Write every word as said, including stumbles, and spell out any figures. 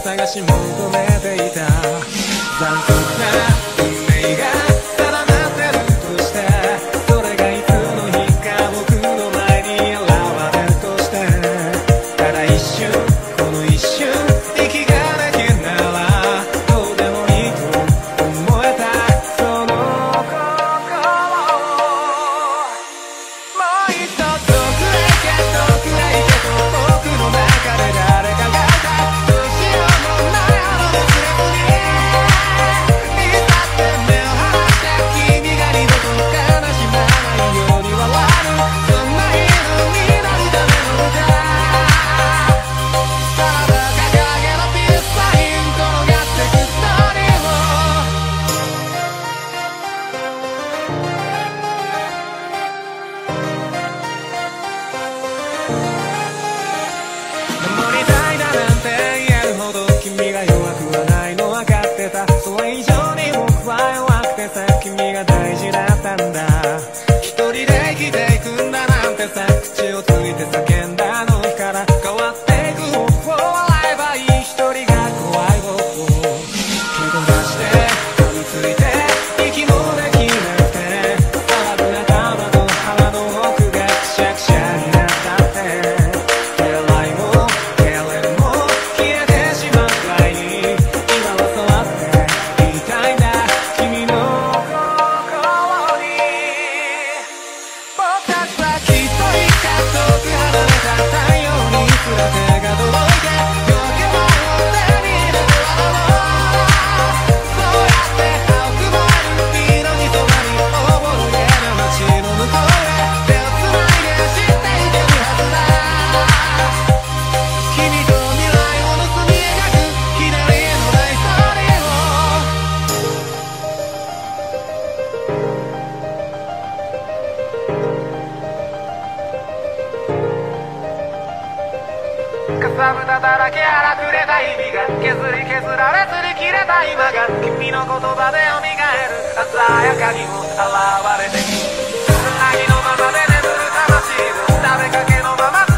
探し求めていた残酷な運命が定まってるとして、それがいつの日か僕の前に現れるとして、ただ一瞬この一瞬息ができるならどうでもいいと思えたその心をもう一度遠くへ行け遠くへ行けと僕の中で誰かがいたどうしようもないあの熱烈にいつだって目を離して君が二度と悲しまないように笑うそんな日のになるための歌ただ掲げのピースサイン転がってくストーリーを守りたいだなんて言えるほど君が弱くはないの分かってたそれ以上に僕は弱くてさ君が大事だったんだ一人で生きていくんだなんてさ口をついて叫んだあの日から変わっていく方法笑えばいい一人が怖い僕を蹴飛ばして噛みついて息もできなくて騒ぐ頭と腹の奥がくしゃくしゃになったって嫌いも嫌れも消えてしまうくらいに今は触っていたいんだ君の心に僕たちはきっといつか遠く離れた太陽にすら手が届いて夜明け前を手に入れて笑おうそうやって青く燃える色に染まりおぼろげな街の向こうへ手をつないで知っていけるはずだ君と未来を盗み描く左への大ストーリーをかさぶただらけ荒くれた日々が削り削られ擦り切れた今が君の言葉で蘇る鮮やかにも現れてくつなぎのままで眠る魂を食べかけのまま